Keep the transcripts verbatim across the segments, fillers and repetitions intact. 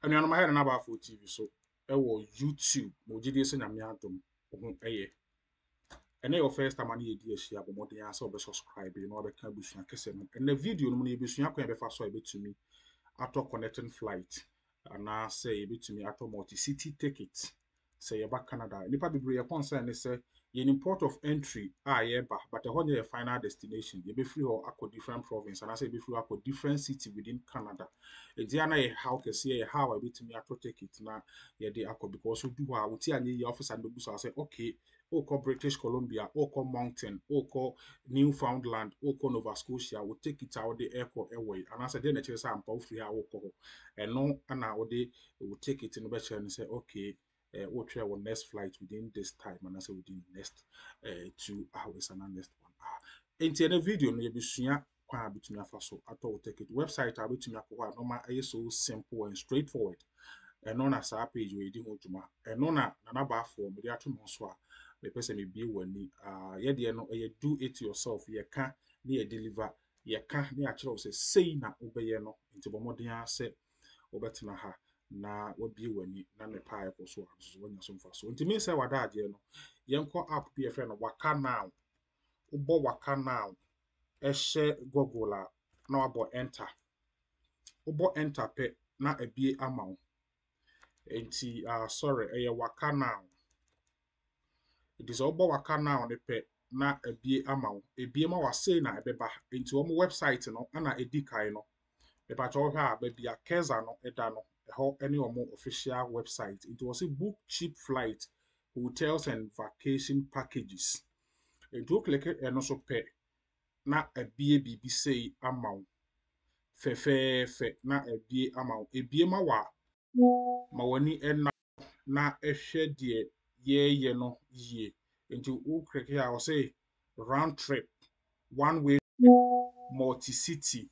anuanom ahɛ na aba for T V so ɛwɔ YouTube mo gidi so nyame adom ho ɛyɛ ɛna your first time ani yedi ahia abomode ya sɛ obe subscribe na obeka busua kese no ɛna video no mo na ebusua kwan befa so ebetumi ato connecting flight ana say ebetumi ato multi city ticket say yeba Canada nipa bebre ye concern ne say ye import of entry ah yeba but the one your final destination ye be free or akọ different province and I say be free akọ different city within Canada e dia na ye how kese ye how ebetumi ato ticket na ye de akọ because you do a uti anye ye officer no busa say okay oko British Columbia oko Mountain oko Newfoundland oko Nova Scotia will take it out the airport airway and I said then actually say ampa free ha oko and no ana we dey will take it in the and say okay uh, we'll try our next flight within this time and I say within next uh, two hours and next one hour. Into the video no yebusua kwa bitumi afa so ato will take it website abitumi akọ normal is so simple and straightforward and on as our page we di ho dwuma and no na na ba for me ato no so a me pese me bie wani ah ye de no ye do it yourself ye ka na ye deliver ye ka na ya kire say sei na obeye no nti bomoden ase obetena ha na wabie wani na ne pa ekọ so aso wanya so mfa so nti me say wada ade no yenko app bi e fe no waka now ubo waka now ehye Google a na wabo enter ubo enter pe na abie amaw nti ah sorry eye waka now it is obo waka now ne pe na abie amaw ebie ma wase na ebeba nti omo website no ana edikai no e pa cho ha ba bia Keza no eda no ho any omo official website it was a book cheap flight hotels and vacation packages and to click e no so pe na abie bibi sei amaw fe fe fe na abie amaw ebie ma wa ma wani enna na ehwe de ye ye no yie nti wo click here I say round trip one way multi city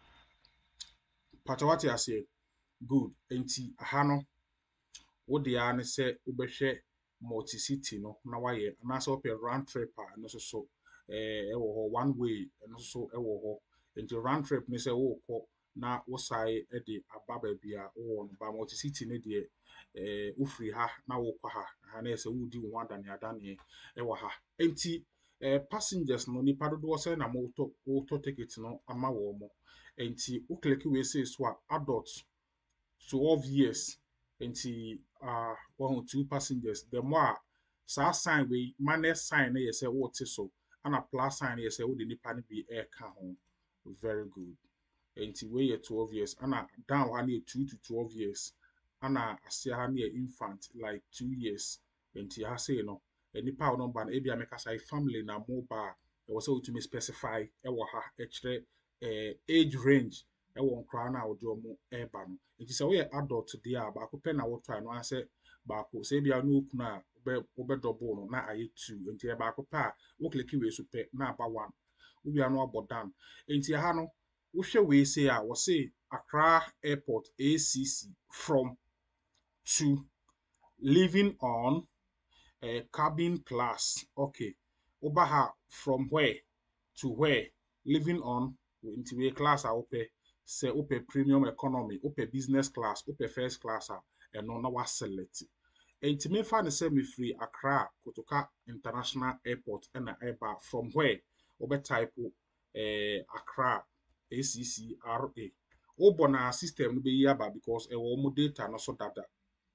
patawati ase good nti aha no wo de ya ne se wobehwe multi city no na waye na so pe round trip a no so so eh e wo ho one way no so e wo ho nti round trip ne se wo kọ na wo sai e de aba ba bia wo no ba multi city ne de eh wo free ha na wo kwa ha ha na se wo di wo adane adane e wo ha nti eh passengers no ni padodo se na mo to wo to ticket no ama wo mo nti wo click we say so adults twelve years nti uh one two passengers the more sa sign we manage sign na ye say what so and a plus sign ye say wo de nipa ne bi e ka ho very good nti we ye twelve years and down one year two to twelve years and asia ha ne infant like two years nti ha say no nipa no ba na e bia make say family na mobile e was so to me specify e wo ha e kire eh age range e wo nkra na wo de omo e ba no nti se wo ye adult dey a ba ko pe na wo try no ase ba ko se bia no okunu a wo be double no na aye two nti e ba ko pa wo click we so pe na aba one wo bia no abodan nti ha no wo hwe we say a wo say Accra Airport A C C from to living on uh, cabin class okay oba ha from where to where living on into we class a ope say ope premium economy ope business class ope first class a eno na wa select enti me fa ne say me free Accra Kotoka International Airport na eba from where obe type eh Accra A C C R A obo na system no be yi aba because e wo mo data no so dada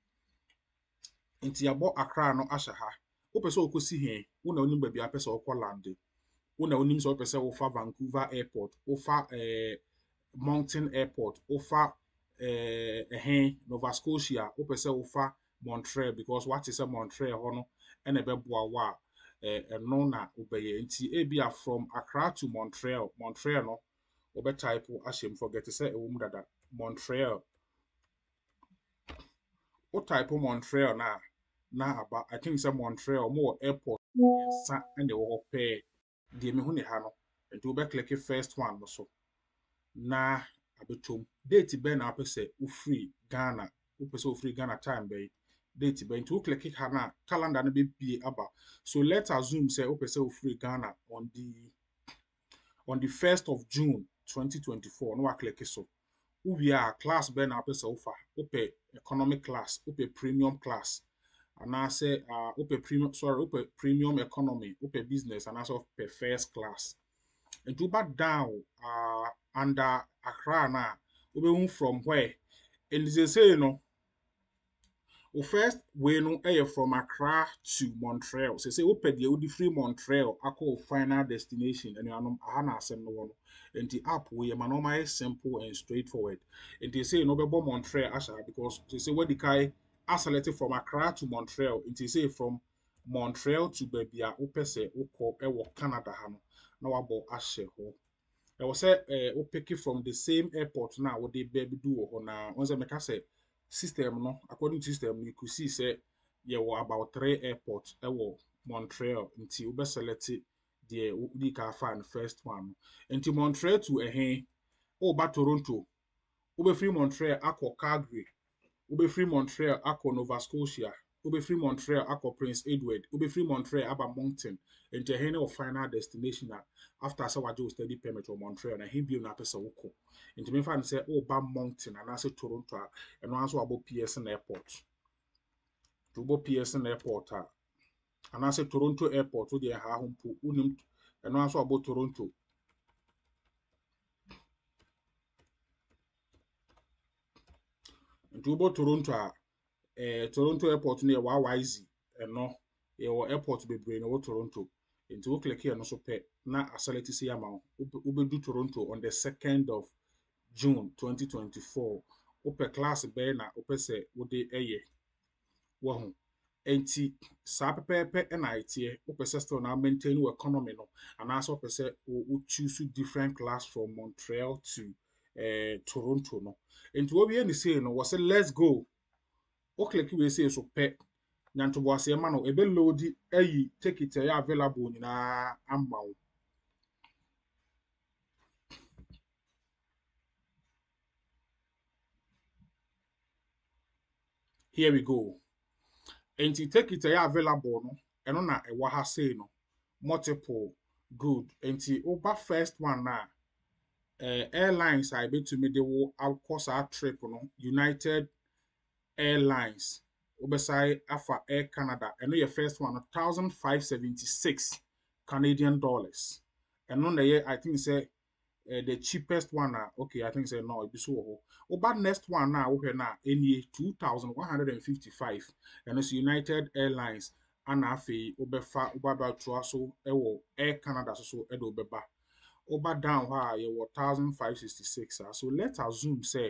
nti abo Accra no ahye ha wo pese okosi he wo na onim ba bia pese okọ land wo na onim so pese wo fa Vancouver Airport wo fa eh Mountain Airport wo fa eh eh Nova Scotia wo pese wo fa Montreal because what is a Montreal ho no e na beboa wa eh eno na obeye nti e bia from Accra to Montreal Montreal no obe type ashem forget say e wo mu dada Montreal o type Montreal na na aba I think say Montreal more airport sa and wo pay de me hu ne ha no enti obe click first one no so na abetom date be na apese u free Ghana u pese u free Ghana time be date be enti o click ha na calendar no be bie aba so let's assume say u pese u free Ghana on the on the first of June twenty twenty-four no wa click so we are class ben na pesa ofa ope economic class ope premium class and I say uh ope premium sorry ope premium economy ope business and also ope first class and to back down uh under Accra na obe from where and they say you know well, first, we know air from Accra to Montreal. So say open the would free Montreal, I call final destination, and you know Hana send no one. And the app we are simple and straightforward. And they say no be Montreal Asha because they say where the guy are selected from Accra to Montreal. And they say from Montreal to Babia Opese Oko Ewo Canada Hano. Now about Ashe ho. I was say eh o pick it from the same airport now what they baby do or na once I make say system no according to system you could see say yeah were about three airports e wo Montreal until we select the we can find first one until Montreal to eh oh ba Toronto we free Montreal akọ Calgary we free Montreal akọ Nova Scotia we free Montreal akọ Prince Edward we free Montreal aba Moncton into a of final destination after so wajo study permit or Montreal na him bi na pesa woko into me fan say oh ba Moncton and I say Toronto and also about Pearson Airport to bo Pearson Airport and I say Toronto Airport wo dey ha ho mpo unim and also about Toronto into bo Toronto eh Toronto Airport near Y Y Z and no your airport bebree na wo Toronto into wo click here no so pe na asaleti say ama wo do Toronto on the second of June twenty twenty-four ope class be na ope se wo de eye wo ho enti sa pepepe na itie ope se still na maintain wo economy no and also ope se wo choose different class from Montreal to eh Toronto no enti wo bi any say no was say let's go o click we say so pe nyanto bo ase ma no ebe load ayi ticket ya available nyina amma wo. Here we go. And to take it available no eno na e wa ha say no multiple good and to over first one na uh, airlines I bet to me they will cost our trip no United Airlines obesai afa Air Canada and your first one one thousand five hundred seventy-six Canadian dollars and no na I think say uh, the cheapest one na okay I think say no it be so ho oba next one na wo hwe na eni two thousand one hundred fifty-five and it's United Airlines and afi obefa oba to so e wo Air Canada so so e do obeba oba down ha ye wo one thousand five hundred sixty-six so let's assume say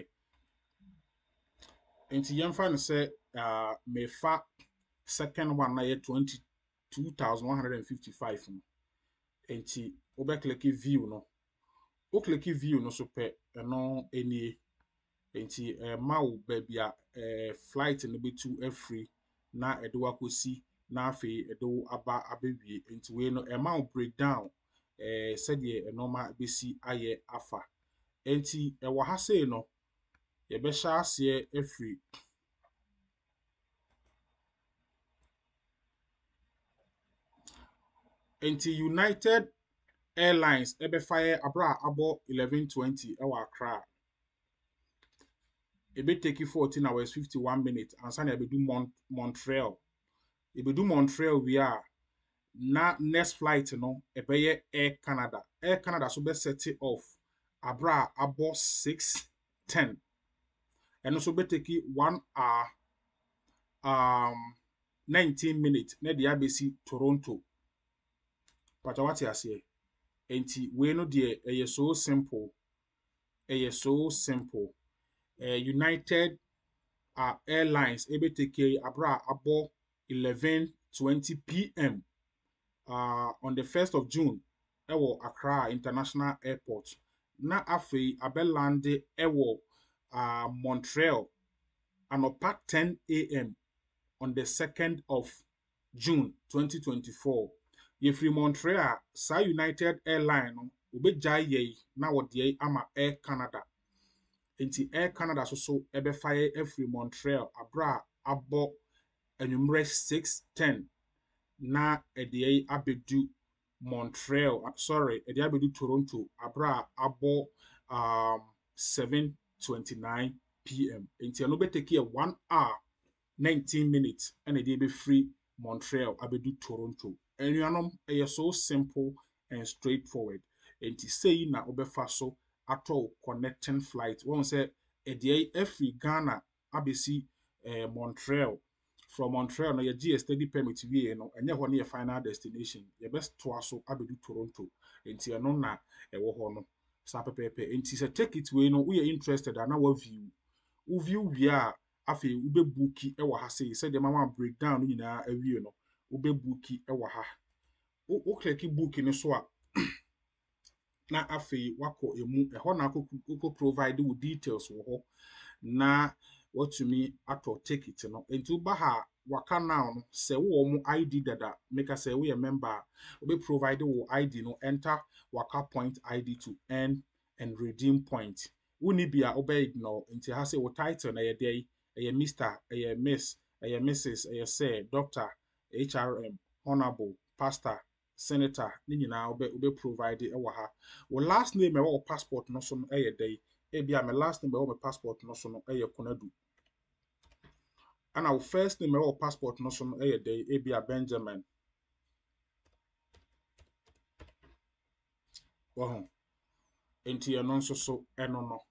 enti yemfa no say uh me fa second one na ye twenty-two thousand one hundred fifty-five no enti oba click view no o click view no so pe eno eni enti eh, ma wo baby a eh, flight no betu afri na edo akosi na afi edo aba abewie enti we no e ma wo breakdown eh said ye normal besi aye afa enti e wo ha sei no ye be sha ase afri enti United Airlines e be fire abra abo eleven twenty e wa Accra e be take you fourteen hours fifty-one minutes and san e be do Mont Montreal e be do Montreal we are na next flight no e be ye Air Canada Air Canada so be set it off abra abo six ten and so be take you one hour um nineteen minutes na dia be si Toronto but what you say enti we no de e so simple e so simple uh, United uh, Airlines ebe take abra abo eleven twenty p m uh, on the first of June ewo Accra International Airport na afei abelande ewo uh, Montreal anopa ten a m on the second of June twenty twenty-four ye free Montreal sa United Airline no obegya ye na wode ama Air Canada enti Air Canada so so ebe fire every Montreal abra abo enumere six ten na ede abedu Montreal sorry ede abedu Toronto abra abo um seven twenty-nine p m nti no be take one hour nineteen minutes and dey be free Montreal abedu Toronto. Enuanom ɛyɛ so simple and straightforward. Nti say na obefa so atɔ connecting flight. Won say ɛdeɛ every Ghana abesi eh, Montreal. From Montreal no ye G S study permit wie no enye ho na your final destination. Ye best to aso abedu Toronto. Nti ɛno na ɛwɔ hɔ no. Sa pepepe. Nti se take it we no we interested ana wa view. Wo view wie a afei ube booki ɛwɔ ha sei sɛ de mama breakdown no nyinaa awie no ube booki ɛwɔ ha. Wo click book no so a na afei wako emu ɛhɔ na akɔ provide wo details wɔ hɔ na watumi atɔ ticket no. Nti wo ba ha waka now no sɛ wo mo I D dada make say we a member ube provide wo I D no enter waka point I D to earn and redeem point. Wo ni bia obe ignore nti ha say wo title na ye dey ɛyɛ Mister ɛyɛ Miss ɛyɛ Missus ɛyɛ Sir Doctor H R M Honorable Pastor Senator ni nyinaa obe obe provide ɛwɔ ha. Wo last name ɛwɔ wo passport no so no ɛyɛ dey ebia my last name ɛwɔ my passport no so no ɛyɛ Konadu. And our first name ɛwɔ passport no so no ɛyɛ dey ebia Benjamin. Wɔho nti ɛno nso so ɛno no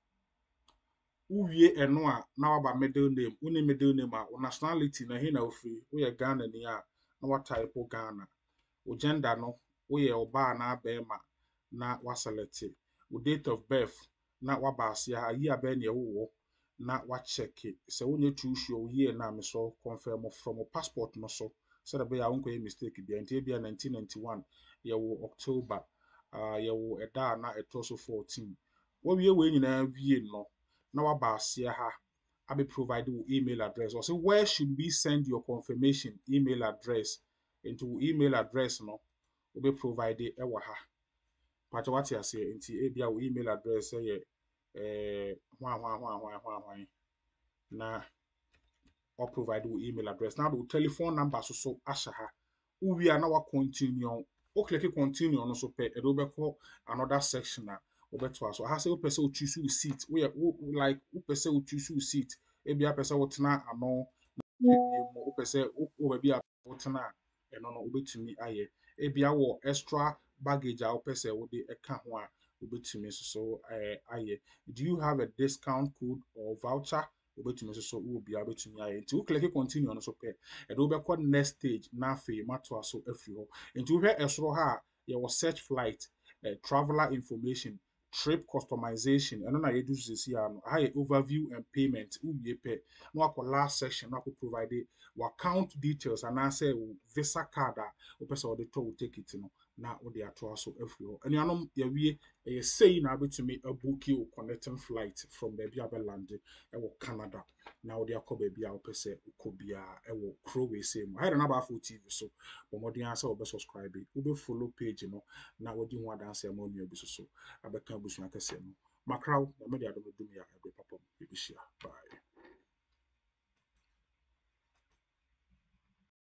uwie eno a na waba middle name uni middle name a wo nationality na he na ofri wo ye Ghana ni a na wa type Ghana wo gender no wo ye oba na abema na wa select wo date of birth na waba asia ha yi abe na wo na wa check se wo nye too sure wo year na me so confirm from passport no so so that be ya wonko mistake bi enti bia nineteen ninety-one ye wo October uh ye wo eda na eto so fourteen wo wie we nyina wie no na waba asia ha abi provide your email address or say where should we send your confirmation email address into email address no we be provide e wa ha pacha what you say into e bia your email address say eh hwan hwan hwan hwan hwan hwan na or provide your email address now the telephone number so so asha ha we are now continue o click continue on so pe e do be call another section na obeto aso ha say o person o choose seat we like o person o choose seat e bia person o tena ano o person o bia o tena e no no obetumi aye e bia wo extra baggage a o person o de eka ho a obetumi so eh aye. Do you have a discount code or voucher obetumi so wo bia obetumi aye nti o click continue on so pe e do be call next stage na afi mato aso afri ho nti wo hwe esoro ha ye wo search flight uh, traveler information trip customization and na yedu sisi ano ha overview and payment uwie pe no akọ last section na akọ provide wa account details and na say visa card a o pese o de to take it no na o de ato aso afri ho enu anom ye wie e say na betumi abuki o connecting flight from baby abeland e wo Canada na o de akọ baby a o pese ko bia e wo crowe say mo ha na ba fo T V so but mo de answer o be subscribe o be follow page no na wo di ho adanse mo nua bi so so abeka busua kase no makraw na me de adom dum ya ebe papa bibishia bye.